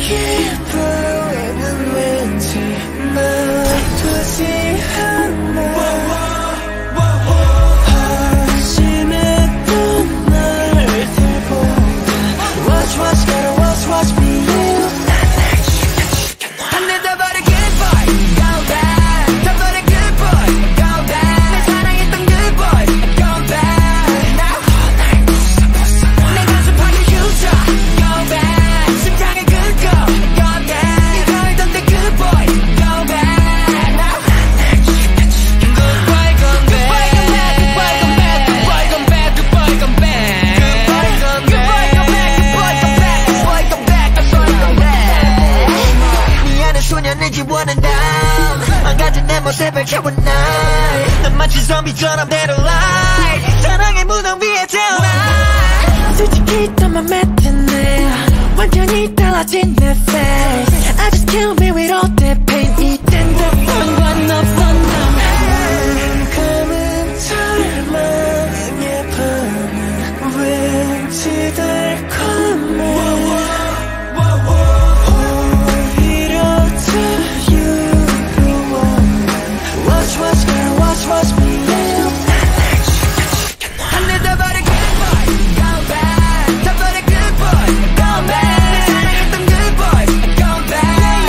기분에는 왠지 나쁘지 않아. 한심했던 날들보다 watch gotta watch me you. 안 내다버린 good boy go back. 다버린 good boy go back. 내 사랑했던 good boy go back. Now 내 가슴 파괴 휴자 go back. 심장에 긁어 go back. 네가 알던 내 good boy go back. Now good boy come back. Goodbye come back. Goodbye come back. Goodbye come back. Goodbye come back. Goodbye come back. 미안해 소년의 지원한다. 망가진 내 모습을 채운 날. 난 마치 좀비처럼 대로 light. 사랑의 무덤 위에 태어나. 솔직히 더 맘에 드네. 완전히 달라진 내 face. I just kill me with all that pain. 이젠 더 상관없어 난. 감은 절망의 밤은 왠지 달콤해. 오히려 더 유로워. Watch girl watch me you. 안 내다버린 good boy go back. 다버린 good boy go back. 내 사랑했던 good boy go back.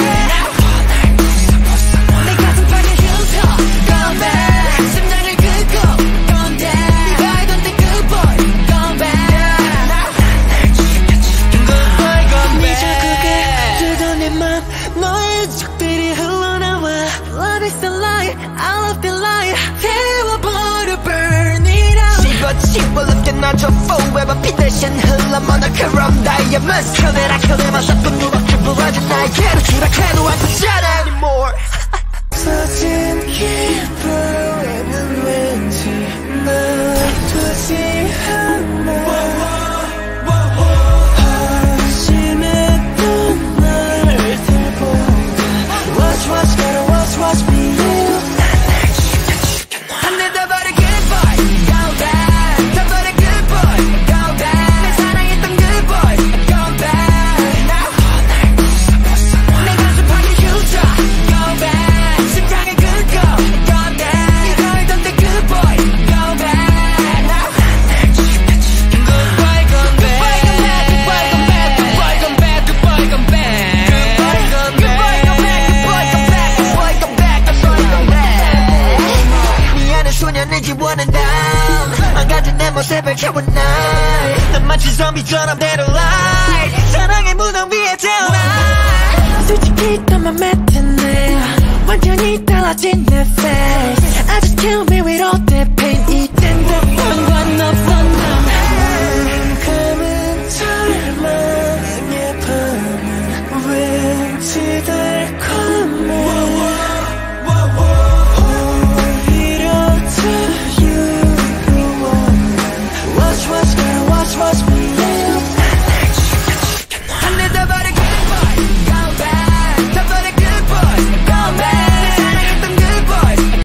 내 가슴 파괴 휴터 go back. 심장을 긁고 go down. 네가 알던 내 good boy go back. Goodbye come back. 네 결국에 뜨던 내 맘 너의 적들이 흘러나와. Love is a lie, I love the lie. 태워버려 burn it out. 씹어lep게 놔줘 forever. 피 대신 흘러 모노크롬 diamonds. 그대라 그대만 섞고 누렇게 부러진 나에게로 추락해도 안 되잖아 anymore. 서진 기분에는 왠지 나쁘지 않아. 한심했던 날들보다 watch gotta watch me you. 안 내다버린 good boy go back. 다버린 good boy go back. 내 사랑했던 good boy go back. Now 내 가슴 파괴 휴자 go back. 심장에 긁어 go down. 네가 알던 내 good boy go back. Now goodbye come back. Goodbye come back. Goodbye come back. Goodbye come back. Goodbye come back. Goodbye come back. 미안해 소년의 지원한다. 망가진 내 모습을 채운 날. 난 마치 좀비처럼 대로 light. 사랑의 무덤 위에 태어나. 솔직히 더 맘에 드네. 완전히 달라진 내 face. I just kill me with all that pain. 이젠 더 상관없어